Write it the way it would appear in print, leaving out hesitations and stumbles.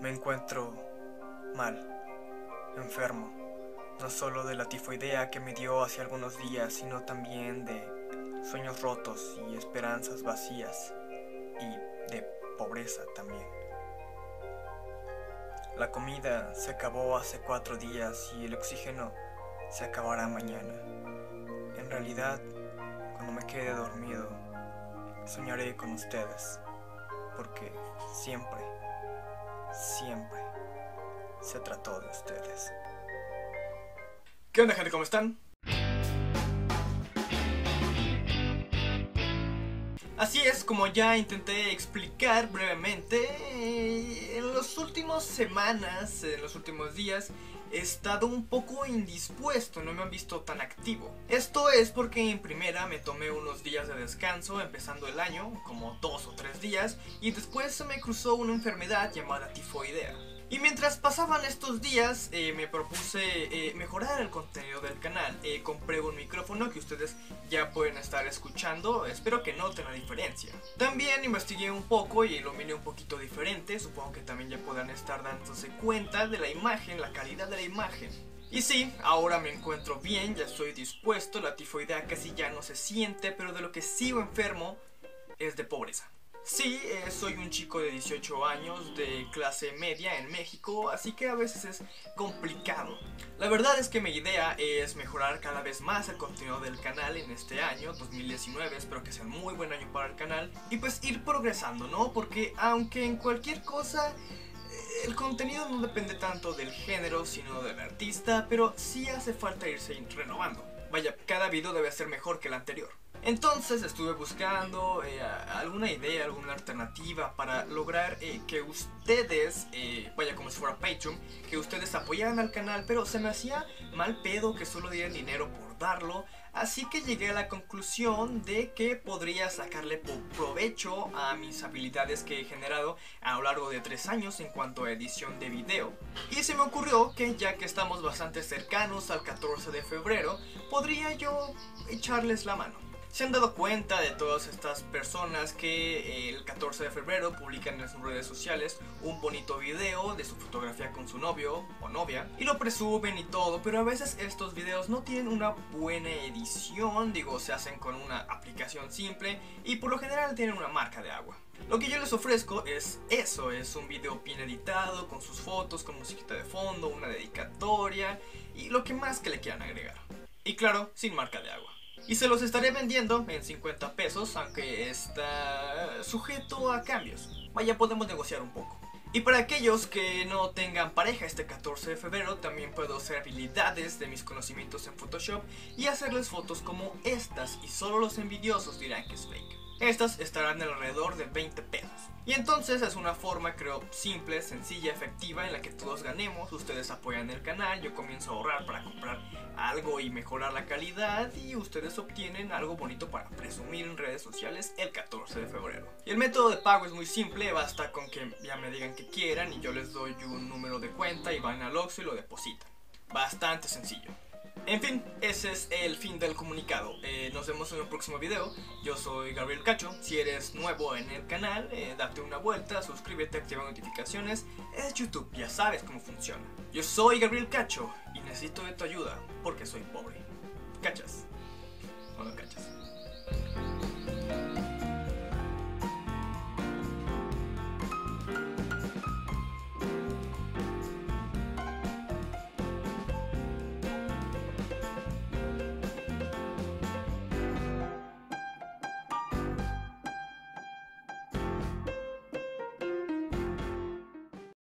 Me encuentro mal, enfermo, no solo de la tifoidea que me dio hace algunos días, sino también de sueños rotos y esperanzas vacías, y de pobreza también. La comida se acabó hace 4 días y el oxígeno se acabará mañana. En realidad, cuando me quede dormido, soñaré con ustedes, porque siempre se trató de ustedes. ¿Qué onda, gente? ¿Cómo están? Así es, como ya intenté explicar brevemente, en las últimas semanas, en los últimos días, he estado un poco indispuesto, no me han visto tan activo. Esto es porque en primera me tomé unos días de descanso empezando el año, como 2 o 3 días, y después se me cruzó una enfermedad llamada tifoidea. Y mientras pasaban estos días me propuse mejorar el contenido del canal. Compré un micrófono que ustedes ya pueden estar escuchando, espero que noten la diferencia. También investigué un poco y iluminé un poquito diferente, supongo que también ya podrán estar dándose cuenta de la imagen, la calidad de la imagen. Y sí, ahora me encuentro bien, ya estoy dispuesto, la tifoidea casi ya no se siente, pero de lo que sigo enfermo es de pobreza. Sí, soy un chico de 18 años de clase media en México, así que a veces es complicado. La verdad es que mi idea es mejorar cada vez más el contenido del canal en este año, 2019, espero que sea un muy buen año para el canal. Y pues ir progresando, ¿no? Porque aunque en cualquier cosa el contenido no depende tanto del género, sino del artista, pero sí hace falta irse renovando. Vaya, cada video debe ser mejor que el anterior. Entonces estuve buscando alguna idea, alguna alternativa para lograr que ustedes, vaya como si fuera Patreon, que ustedes apoyaran al canal, pero se me hacía mal pedo que solo dieran dinero por darlo, así que llegué a la conclusión de que podría sacarle provecho a mis habilidades que he generado a lo largo de 3 años en cuanto a edición de video. Y se me ocurrió que ya que estamos bastante cercanos al 14 de febrero, podría yo echarles la mano. ¿Se han dado cuenta de todas estas personas que el 14 de febrero publican en sus redes sociales un bonito video de su fotografía con su novio o novia y lo presumen y todo, pero a veces estos videos no tienen una buena edición, digo, se hacen con una aplicación simple y por lo general tienen una marca de agua? Lo que yo les ofrezco es eso, es un video bien editado, con sus fotos, con musiquita de fondo, una dedicatoria y lo que más que le quieran agregar. Y claro, sin marca de agua. Y se los estaré vendiendo en 50 pesos, aunque está sujeto a cambios. Vaya, podemos negociar un poco. Y para aquellos que no tengan pareja este 14 de febrero, también puedo hacer habilidades de mis conocimientos en Photoshop y hacerles fotos como estas, y solo los envidiosos dirán que es fake. Estas estarán alrededor de 20 pesos. Y entonces es una forma, creo, simple, sencilla, efectiva en la que todos ganemos. Ustedes apoyan el canal, yo comienzo a ahorrar para comprar algo y mejorar la calidad, y ustedes obtienen algo bonito para presumir en redes sociales el 14 de febrero. Y el método de pago es muy simple, basta con que ya me digan que quieran y yo les doy un número de cuenta y van al Oxxo y lo depositan. Bastante sencillo. En fin, ese es el fin del comunicado. Nos vemos en el próximo video. Yo soy Gabriel Cacho. Si eres nuevo en el canal, date una vuelta, suscríbete, activa notificaciones. Es YouTube, ya sabes cómo funciona. Yo soy Gabriel Cacho y necesito de tu ayuda porque soy pobre. ¿Cachas? ¿O no cachas?